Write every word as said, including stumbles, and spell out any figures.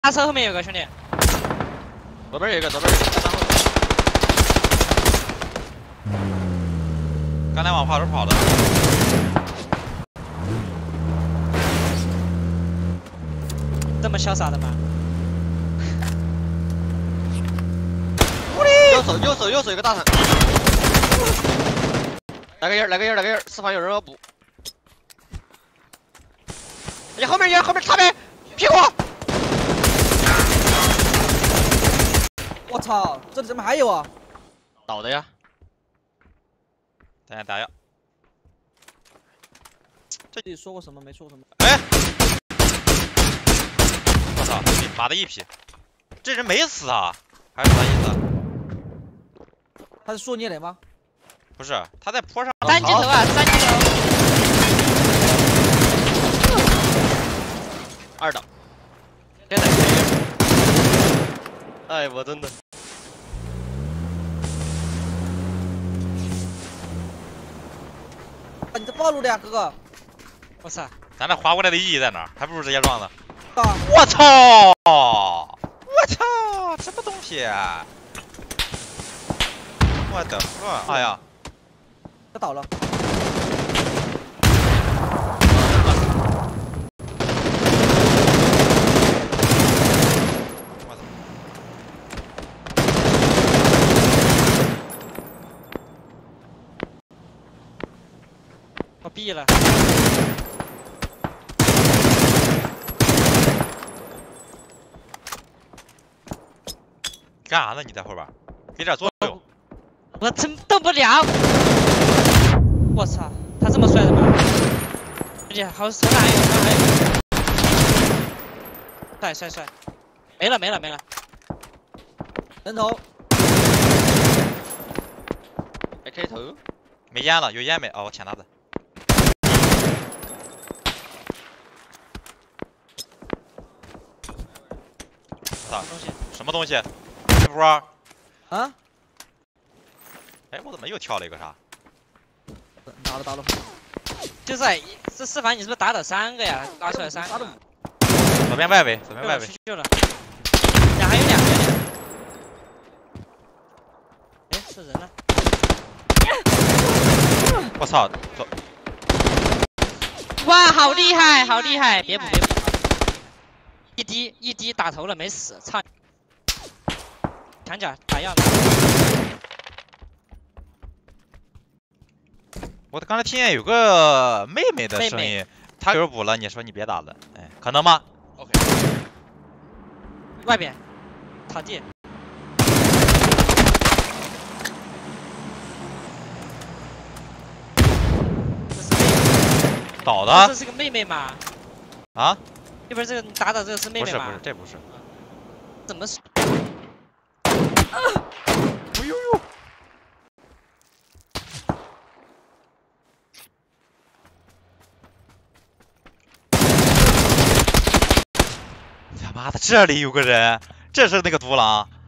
大车后面有个兄弟， 左边有一个，左边有一个，在后面。刚才往跑着跑的。 这么潇洒的吗？ 右手右手右手有个大伞。来个人，来个人，来个人，四方有人要补。哎呀，后面人，后面擦边，屁股！ 我操，这里怎么还有啊？ 倒的呀。等下打药。 这里说过什么？没说过什么。 哎！我操，妈的一匹，这人没死啊？还是啥意思？ 他是说聂磊吗？ 不是，他在坡上。 三级头啊，三级头。 二档。现在哎，我真的。 啊，你这暴露的呀，哥哥！ 我操， 咱这划过来的意义在哪儿？还不如直接撞呢。 啊！ 我操！我操！什么东西？我的妈！哎呀！ 他倒了。 我毙了。 干啥呢？你在后边，给点作用。 我真动不了。我操，他这么帅的吗？兄弟，好，手上还有，手上还有。帅帅帅，没了没了没了。 人头。 还开头。没烟了，有烟没？哦，我捡他的。操， 东西？ 什么东西？这波？ 啊？ 哎，我怎么又跳了一个啥？ 打了打了。 就在这四盘，你是不是打了三个呀？拉出来三个。 左边外围，左边外围。 救了。俩还有两个。哎，是人呢。 我操！左。 哇，好厉害，好厉害！别补别补。一滴一滴打头了，没死，操！墙角打药了。 我刚才听见有个妹妹的声音， 妹妹她有补了，你说你别打了，哎，可能吗 ？OK。 外边，草地。 倒的？ 这是个妹妹吗？ 啊？ 这边这个你打的这个是妹妹吗？ 不是不是，这不是。 怎么是？ 哎呦呦！他妈的，这里有个人，这是那个独狼。